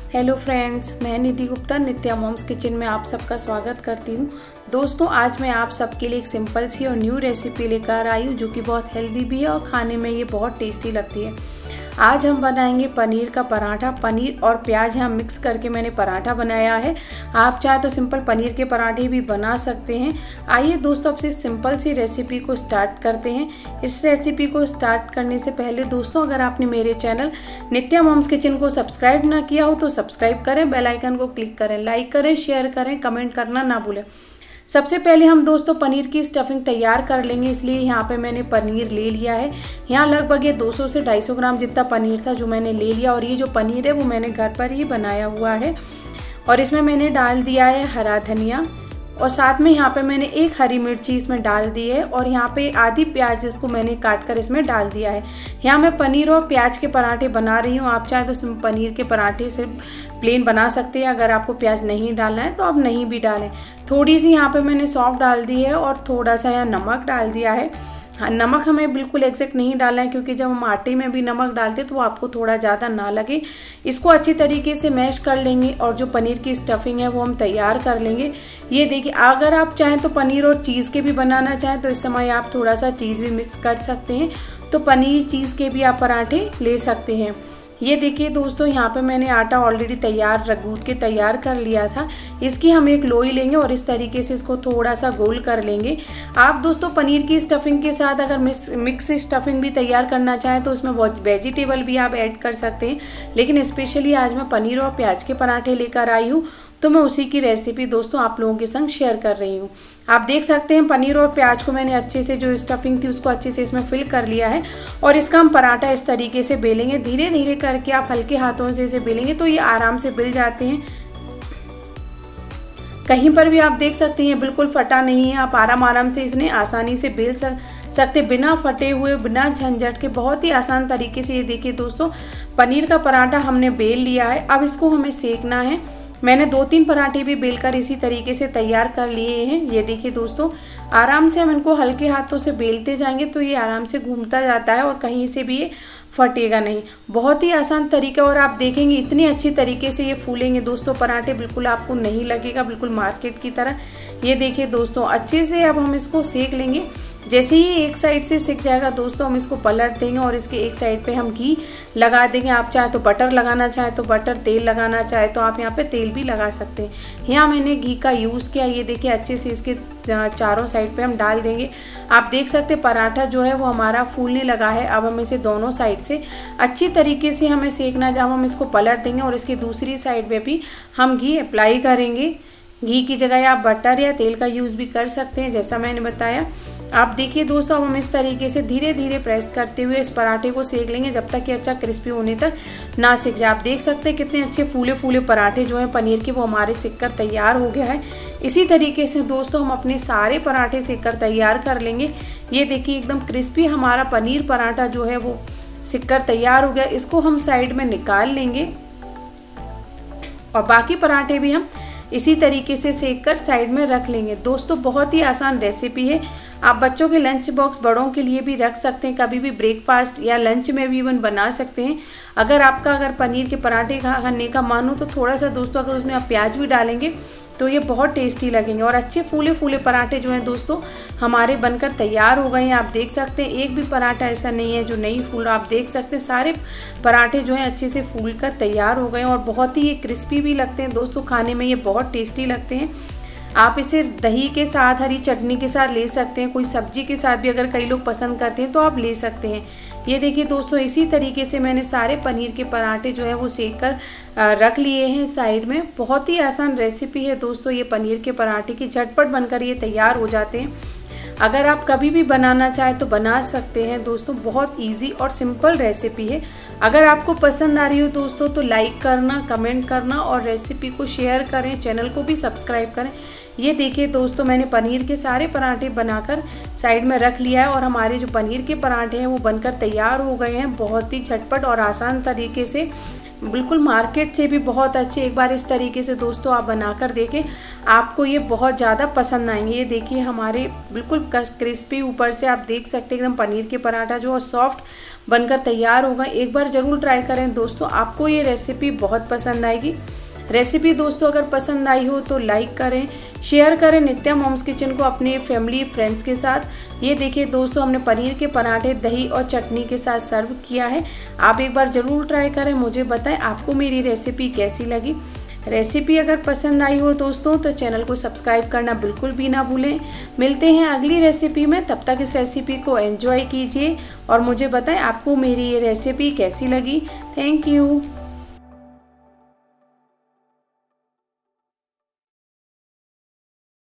Hello friends, मैं Nidhi Gupta Nitya moms kitchen में आप सबका स्वागत करती हूँ। दोस्तों, आज मैं आप सबके लिए एक सिंपल सी और न्यू रेसिपी लेकर आई हूँ जो कि बहुत हेल्दी भी है और खाने में ये बहुत टेस्टी लगती है। आज हम बनाएंगे पनीर का पराठा। पनीर और प्याज यहाँ मिक्स करके मैंने पराठा बनाया है। आप चाहे तो सिंपल पनीर के पराठे भी बना सकते हैं। आइए दोस्तों, अब से सिंपल सी रेसिपी को स्टार्ट करते हैं। इस रेसिपी को स्टार्ट करने से पहले दोस्तों, अगर आपने मेरे चैनल नित्या मॉम्स किचन को सब्सक्राइब ना किया हो तो सब्सक्राइब करें, बेल आइकन को क्लिक करें, लाइक करें, शेयर करें, कमेंट करना ना भूलें। सबसे पहले हम दोस्तों पनीर की स्टफिंग तैयार कर लेंगे, इसलिए यहाँ पे मैंने पनीर ले लिया है। यहाँ लगभग ये 200 से 250 ग्राम जितना पनीर था जो मैंने ले लिया, और ये जो पनीर है वो मैंने घर पर ही बनाया हुआ है। और इसमें मैंने डाल दिया है हरा धनिया, और साथ में यहाँ पे मैंने एक हरी मिर्ची इसमें डाल दी है, और यहाँ पे आधी प्याज जिसको मैंने काट कर इसमें डाल दिया है। यहाँ मैं पनीर और प्याज के पराठे बना रही हूँ। आप चाहे तो पनीर के पराठे से प्लेन बना सकते हैं। अगर आपको प्याज नहीं डालना है तो आप नहीं भी डालें। थोड़ी सी यहाँ पे मैंने सौंफ डाल दी है और थोड़ा सा यहाँ नमक डाल दिया है। हाँ, नमक हमें बिल्कुल एग्जैक्ट नहीं डालना है, क्योंकि जब हम आटे में भी नमक डालते तो वो आपको थोड़ा ज़्यादा ना लगे। इसको अच्छी तरीके से मैश कर लेंगे और जो पनीर की स्टफिंग है वो हम तैयार कर लेंगे। ये देखिए, अगर आप चाहें तो पनीर और चीज़ के भी बनाना चाहें तो इस समय आप थोड़ा सा चीज़ भी मिक्स कर सकते हैं। तो पनीर चीज़ के भी आप पराठे ले सकते हैं। ये देखिए दोस्तों, यहाँ पे मैंने आटा ऑलरेडी तैयार गूंथ के तैयार कर लिया था। इसकी हम एक लोई लेंगे और इस तरीके से इसको थोड़ा सा गोल कर लेंगे। आप दोस्तों पनीर की स्टफिंग के साथ अगर मिक्स स्टफिंग भी तैयार करना चाहें तो उसमें वेजिटेबल भी आप ऐड कर सकते हैं, लेकिन स्पेशली आज मैं पनीर और प्याज के पराठे लेकर आई हूँ, तो मैं उसी की रेसिपी दोस्तों आप लोगों के संग शेयर कर रही हूँ। आप देख सकते हैं पनीर और प्याज को मैंने अच्छे से जो स्टफिंग थी उसको अच्छे से इसमें फिल कर लिया है, और इसका हम पराठा इस तरीके से बेलेंगे। धीरे धीरे करके आप हल्के हाथों से इसे बेलेंगे तो ये आराम से बिल जाते हैं। कहीं पर भी आप देख सकते हैं बिल्कुल फटा नहीं है। आप आराम से इसने आसानी से बेल सकते बिना फटे हुए, बिना झंझट के, बहुत ही आसान तरीके से। ये देखिए दोस्तों, पनीर का पराठा हमने बेल लिया है। अब इसको हमें सेकना है। मैंने 2-3 पराठे भी बेलकर इसी तरीके से तैयार कर लिए हैं। ये देखिए दोस्तों, आराम से हम इनको हल्के हाथों से बेलते जाएंगे तो ये आराम से घूमता जाता है और कहीं से भी ये फटेगा नहीं। बहुत ही आसान तरीका, और आप देखेंगे इतनी अच्छी तरीके से ये फूलेंगे दोस्तों पराठे, बिल्कुल आपको नहीं लगेगा बिल्कुल मार्केट की तरह। ये देखिए दोस्तों, अच्छे से अब हम इसको सेक लेंगे। जैसे ही एक साइड से सिक जाएगा दोस्तों, हम इसको पलट देंगे और इसके एक साइड पे हम घी लगा देंगे। आप चाहे तो बटर लगाना चाहे तो बटर, तेल लगाना चाहे तो आप यहाँ पे तेल भी लगा सकते हैं। यहाँ मैंने घी का यूज़ किया। ये देखिए, अच्छे से इसके चारों साइड पे हम डाल देंगे। आप देख सकते हैं पराठा जो है वो हमारा फूलने लगा है। अब हम इसे दोनों साइड से अच्छी तरीके से हमें सेकना। जब हम इसको पलट देंगे और इसकी दूसरी साइड पे भी हम घी अप्लाई करेंगे। घी की जगह आप बटर या तेल का यूज़ भी कर सकते हैं, जैसा मैंने बताया। आप देखिए दोस्तों, अब हम इस तरीके से धीरे धीरे प्रेस करते हुए इस पराठे को सेक लेंगे जब तक कि अच्छा क्रिस्पी होने तक ना सिक जाए। आप देख सकते हैं कितने अच्छे फूले फूले पराठे जो हैं पनीर के, वो हमारे सिक कर तैयार हो गया है। इसी तरीके से दोस्तों हम अपने सारे पराठे सेक कर तैयार कर लेंगे। ये देखिए, एकदम क्रिस्पी हमारा पनीर पराठा जो है वो सिक कर तैयार हो गया। इसको हम साइड में निकाल लेंगे और बाकी पराठे भी हम इसी तरीके से सेक कर साइड में रख लेंगे। दोस्तों, बहुत ही आसान रेसिपी है। आप बच्चों के लंच बॉक्स, बड़ों के लिए भी रख सकते हैं। कभी भी ब्रेकफास्ट या लंच में भी इवन बना सकते हैं। अगर पनीर के पराठे खाने का मन हो तो थोड़ा सा दोस्तों अगर उसमें आप प्याज भी डालेंगे तो ये बहुत टेस्टी लगेंगे। और अच्छे फूले फूले पराठे जो हैं दोस्तों हमारे बनकर तैयार हो गए हैं। आप देख सकते हैं एक भी पराठा ऐसा नहीं है जो नहीं फूल रहा। आप देख सकते हैं सारे पराठे जो हैं अच्छे से फूल कर तैयार हो गए हैं, और बहुत ही ये क्रिस्पी भी लगते हैं दोस्तों। खाने में ये बहुत टेस्टी लगते हैं। आप इसे दही के साथ, हरी चटनी के साथ ले सकते हैं। कोई सब्जी के साथ भी अगर कई लोग पसंद करते हैं तो आप ले सकते हैं। ये देखिए दोस्तों, इसी तरीके से मैंने सारे पनीर के पराठे जो है वो सेक कर रख लिए हैं साइड में। बहुत ही आसान रेसिपी है दोस्तों ये पनीर के पराठे की, झटपट बनकर ये तैयार हो जाते हैं। अगर आप कभी भी बनाना चाहें तो बना सकते हैं दोस्तों। बहुत इजी और सिंपल रेसिपी है। अगर आपको पसंद आ रही हो दोस्तों तो लाइक करना, कमेंट करना और रेसिपी को शेयर करें, चैनल को भी सब्सक्राइब करें। ये देखिए दोस्तों, मैंने पनीर के सारे पराठे बनाकर साइड में रख लिया है, और हमारे जो पनीर के पराठे हैं वो बनकर तैयार हो गए हैं। बहुत ही झटपट और आसान तरीके से बिल्कुल मार्केट से भी बहुत अच्छे। एक बार इस तरीके से दोस्तों आप बनाकर देखें, आपको ये बहुत ज़्यादा पसंद आएंगे। ये देखिए हमारे बिल्कुल क्रिस्पी ऊपर से आप देख सकते हैं एकदम पनीर के पराठा जो सॉफ्ट बनकर तैयार होगा। एक बार ज़रूर ट्राई करें दोस्तों, आपको ये रेसिपी बहुत पसंद आएगी। रेसिपी दोस्तों अगर पसंद आई हो तो लाइक करें, शेयर करें नित्या मॉम्स किचन को अपने फैमिली फ्रेंड्स के साथ। ये देखिए दोस्तों हमने पनीर के पराठे दही और चटनी के साथ सर्व किया है। आप एक बार ज़रूर ट्राई करें, मुझे बताएं आपको मेरी रेसिपी कैसी लगी। रेसिपी अगर पसंद आई हो दोस्तों तो चैनल को सब्सक्राइब करना बिल्कुल भी ना भूलें। मिलते हैं अगली रेसिपी में, तब तक इस रेसिपी को एंजॉय कीजिए और मुझे बताएं आपको मेरी ये रेसिपी कैसी लगी। Thank you.